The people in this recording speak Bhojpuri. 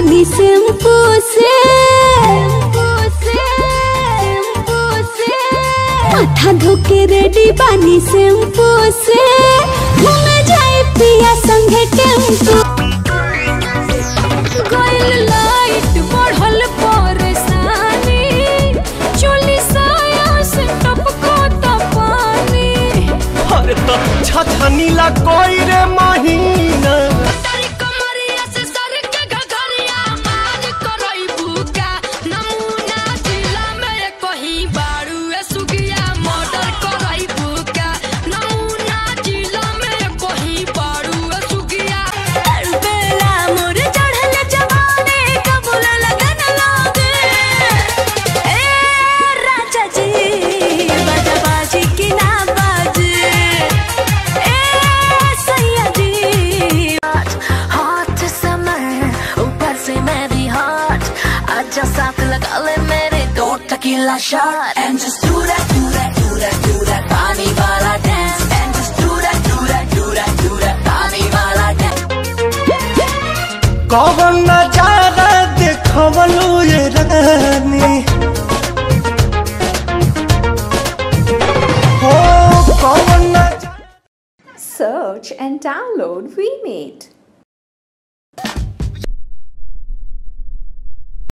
बानी शैम्पू से माथा धोके रेडी बानी शैम्पू से घूमे जाए पिया संगे टेम्पू गोइल लाइट बढ़ल परेशानी चोली साया से टपको त पानी अरे तो छछनीला कोई रे महीना tequila shot and just do that, do that, do that, do that पानी वाला dance and just do that, do that, do that, do that पानी वाला dance कौन नजारा देखवलू ये रानी हो कौन Search and download VMate.